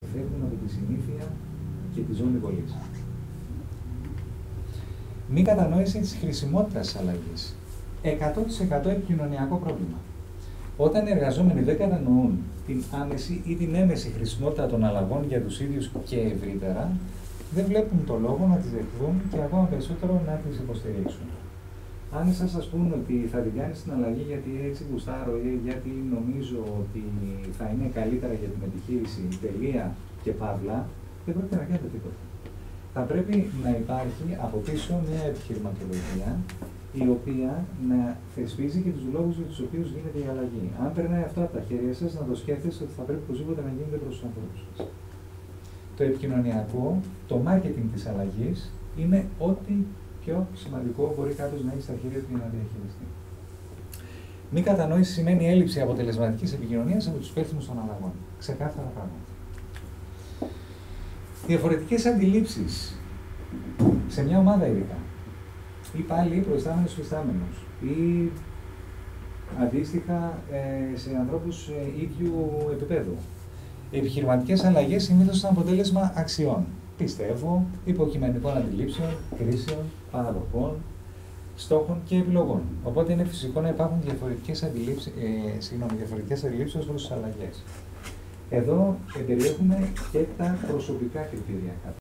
φεύγουν από τη συνήθεια και τη ζώνη βολής. Μη κατανόηση της χρησιμότητας της αλλαγής. 100% επικοινωνιακό πρόβλημα. Όταν οι εργαζόμενοι δεν κατανοούν την άμεση ή την έμεση χρησιμότητα των αλλαγών για τους ίδιους και ευρύτερα, δεν βλέπουν το λόγο να τις δεχθούν και ακόμα περισσότερο να τις υποστηρίξουν. Αν εσάς σας πούν ότι θα την κάνεις την αλλαγή γιατί έτσι γουστάρω ή γιατί νομίζω ότι θα είναι καλύτερα για την επιχείρηση, τελεία και παύλα, δεν πρόκειται να κάνετε τίποτα. Θα πρέπει να υπάρχει από πίσω μια επιχειρηματολογία η οποία να θεσπίζει και τους λόγους για τους οποίους γίνεται η αλλαγή. Αν περνάει αυτό από τα χέρια σας, να το σκέφτεστε ότι θα πρέπει οπωσδήποτε να γίνεται προς τους ανθρώπους σας. Το επικοινωνιακό, το marketing της αλλαγής, είναι ό,τι πιο σημαντικό μπορεί κάποιος να έχει στα χέρια του για να διαχειριστεί. Μη κατανόηση σημαίνει έλλειψη αποτελεσματικής επικοινωνίας από τους υπεύθυνους των αλλαγών. Ξεκάθαρα πράγματα. Διαφορετικές αντιλήψεις σε μια ομάδα ειδικά. Ή πάλι προϊστάμενος φυστάμενος. Ή αντίστοιχα σε ανθρώπους ίδιου επίπεδου. Οι επιχειρηματικές αλλαγές συνήθως είναι αποτέλεσμα αξιών. Πιστεύω, υποκειμενικών αντιλήψεων, κρίσεων, παραδοχών, στόχων και επιλογών. Οπότε είναι φυσικό να υπάρχουν διαφορετικές αντιλήψεις ως προς τις αλλαγές. Εδώ περιέχουμε και τα προσωπικά κριτήρια.